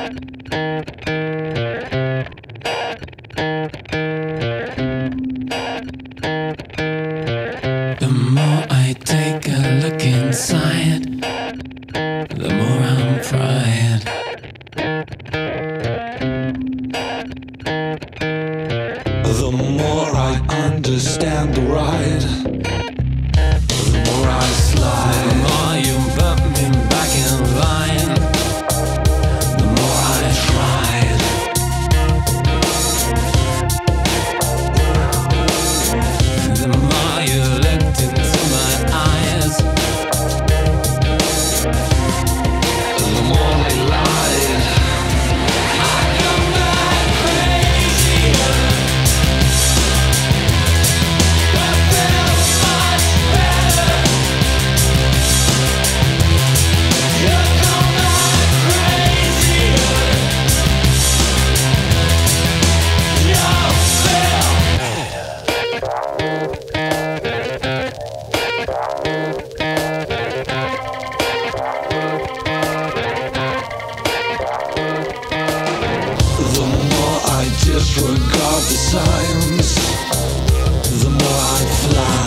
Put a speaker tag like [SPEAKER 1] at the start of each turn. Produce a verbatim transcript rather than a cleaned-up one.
[SPEAKER 1] The more I take a look inside, the more I'm fried.
[SPEAKER 2] The more I understand the ride, the more I slide.
[SPEAKER 1] The more you put me back in line, the more I tried. The more you looked into my eyes,
[SPEAKER 2] The more they lied.
[SPEAKER 1] I come back crazier. I feel much better. You come back crazier. You feel
[SPEAKER 2] The more I disregard the signs, the more I fly.